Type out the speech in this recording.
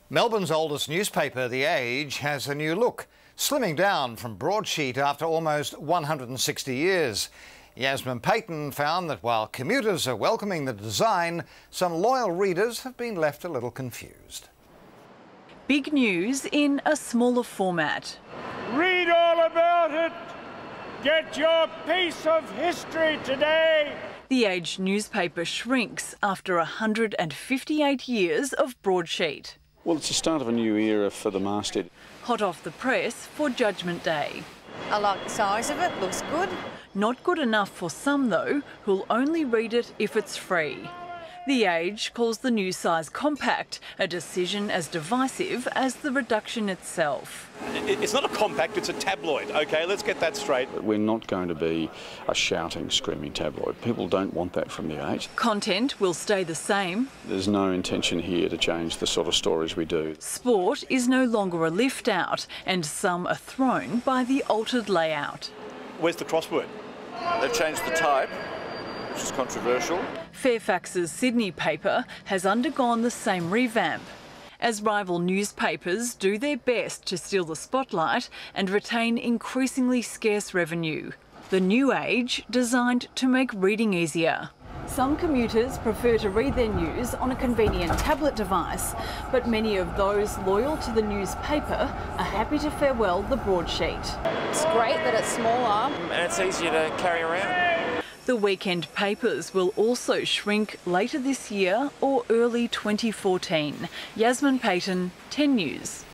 Melbourne's oldest newspaper, The Age, has a new look, slimming down from broadsheet after almost 160 years. Yasmin Payton found that while commuters are welcoming the design, some loyal readers have been left a little confused. Big news in a smaller format. Read all about it. Get your piece of history today. The Age newspaper shrinks after 158 years of broadsheet. Well, it's the start of a new era for the masthead. Hot off the press for Judgment Day. I like the size of it, looks good. Not good enough for some, though, who'll only read it if it's free. The Age calls the new size compact, a decision as divisive as the reduction itself. It's not a compact, it's a tabloid, OK? Let's get that straight. We're not going to be a shouting, screaming tabloid. People don't want that from the Age. Content will stay the same. There's no intention here to change the sort of stories we do. Sport is no longer a lift out, and some are thrown by the altered layout. Where's the crossword? They've changed the type, which is controversial. Fairfax's Sydney paper has undergone the same revamp, as rival newspapers do their best to steal the spotlight and retain increasingly scarce revenue. The New Age designed to make reading easier. Some commuters prefer to read their news on a convenient tablet device, but many of those loyal to the newspaper are happy to farewell the broadsheet. It's great that it's smaller. And it's easier to carry around. The weekend papers will also shrink later this year or early 2014. Yasmin Payton, 10 News.